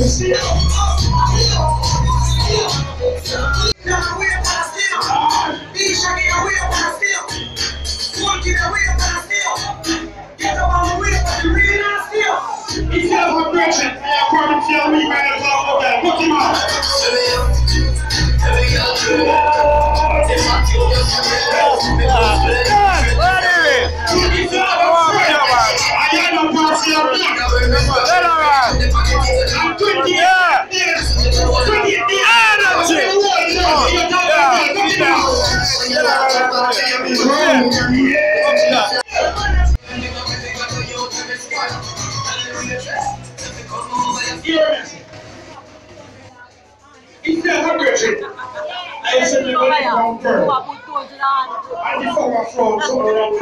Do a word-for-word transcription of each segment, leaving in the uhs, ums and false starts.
He's got a vibration. According to your week, man, it's all okay. Put him out. He's got vibration. I said we're going to confirm. I just saw my phone somewhere around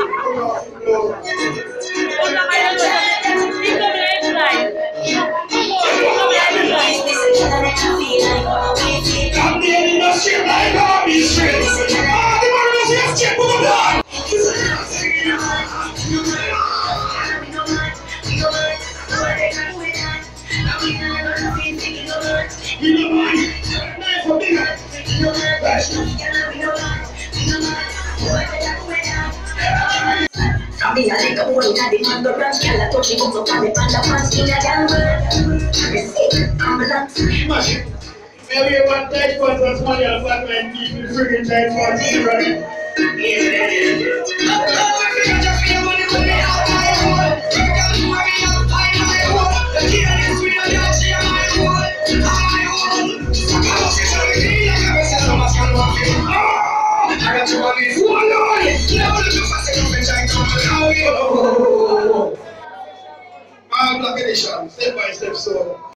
I'm the end of the shit like Bobby Street. Ah, the man is just check with the blood. We don't mind. Nice for big. I'm the only one who had the man the branch. Girl, I touch it up on the panda pants in a damn Imagine. Maybe you want tight pants and money and fat man keep the friggin' tight pants in right? Step by step, so